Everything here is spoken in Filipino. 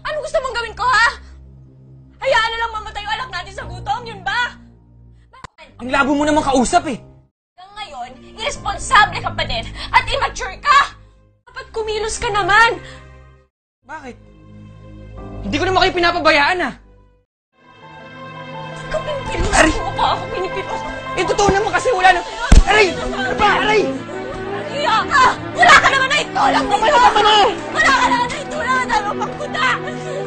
Ano gusto mong gawin ko, ha? Hayaan na lang mamatay yung anak natin sa gutom, yun ba? Ang labo mo naman kausap eh. Hanggang ngayon, irresponsable ka pa din at immature ka! Dapat kumilos ka naman! Bakit? Hindi ko naman kayo pinapabayaan ah. Ikaw pinipilos mo pa ako, pinipilos mo. Eh, totoo naman kasi wala na... Aray! Ano ba? Aray! Iya ka! Wala ka naman na itulang dito! Wala ka na! Wala ka naman na itulang! Ang dami mo pang kuda!